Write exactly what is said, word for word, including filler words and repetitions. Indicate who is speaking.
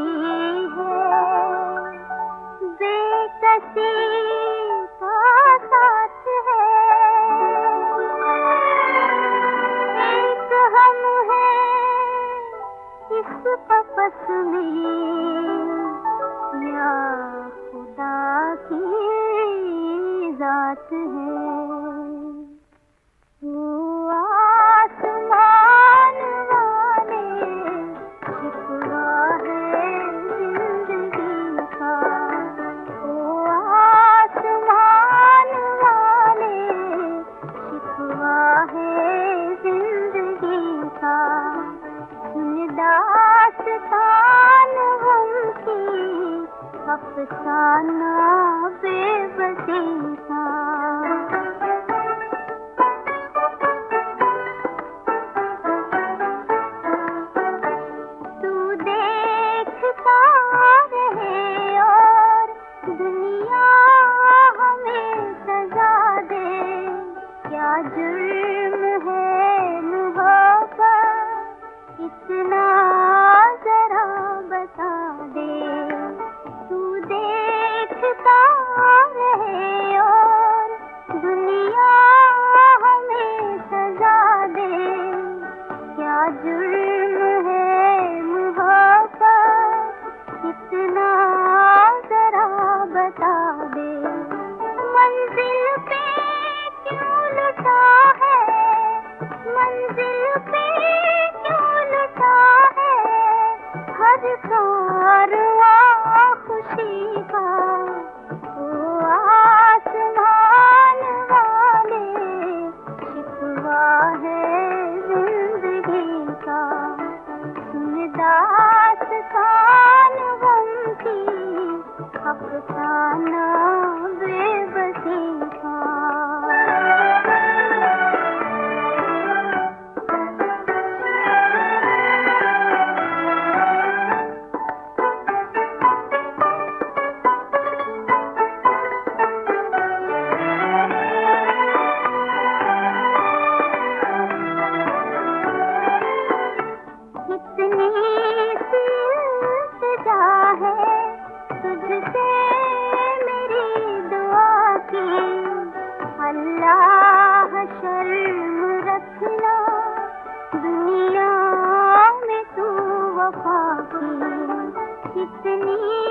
Speaker 1: बेकसी का साथ है, एक हम हैं इस तपस में, या खुदा की जात है। वो आसमान वाले शिकवा है जिंदगी का, वो आसमान वाले शिकवा है जिंदगी का। सुन दास्तान गम की, अफसाना बेबसी का। जुर्म है मोहब्बत इतना जरा बता दे, तू देखता रहे और दुनिया हमें सजा दे। क्या जुर्म है मोहब्बत इतना जरा बता दे। मंजिल पे लुटा है, मंजिल पे क्यों लुटा है हर कारवां खुशी का। वो आसमान वाले शिकवा है जिंदगी का। सुन दास्तान गम की, अफसाना बेबसी का। अल्लाह शर्म रखना दुनिया में तू वफा की, कितनी